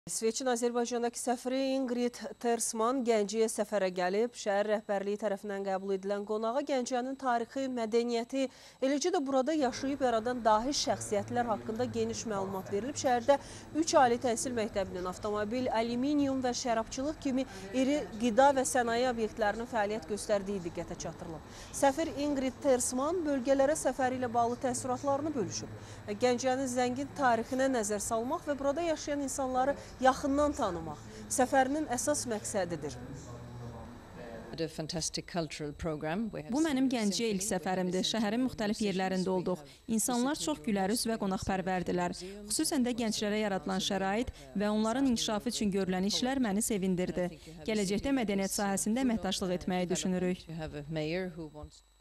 İsveçin Azərbaycandakı səfiri Ingrid Tersman Gəncəyə səfərə gəlib. Şəhər rəhbərliyi tərəfindən qəbul edilən qonağa Gəncənin tarixi, mədəniyyəti, eləcə də burada yaşayıb yaradan dahi şəxsiyyətlər haqqında geniş məlumat verilib. Şəhərdə 3 ali təhsil məktəbinin, avtomobil, alüminium və şərabçılıq kimi iri qida və sənaye obyektlərinin fəaliyyət göstərdiyi diqqətə çatdırılıb. Səfir Ingrid Tersman bölgələrə səfəri ilə bağlı təəssüratlarını bölüşüb. Gəncənin zəngin tarixinə nəzər salmaq və burada yaşayan insanları yaxından tanımaq səfərinin əsas məqsədidir. Bu mənim Gəncəyə ilk səfərimdir. Şəhərin müxtəlif yerlərində olduq. İnsanlar çox gülərüz və qonaqpərvərdilər. Xüsusən də gənclərə yaradılan şərait və onların inkişafı üçün görülən işlər məni sevindirdi. Gələcəkdə mədəniyyət sahəsində əməkdaşlıq etməyi düşünürük.